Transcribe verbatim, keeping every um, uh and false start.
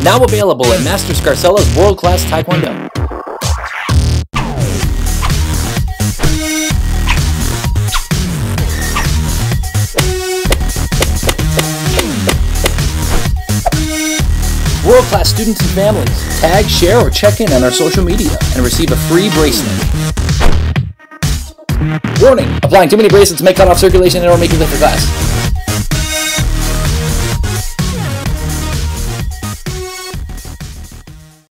Now available at Master Scarcella's World-Class Taekwondo. World-Class students and families, tag, share, or check in on our social media and receive a free bracelet. Warning! Applying too many bracelets may cut off circulation and or make you late for class.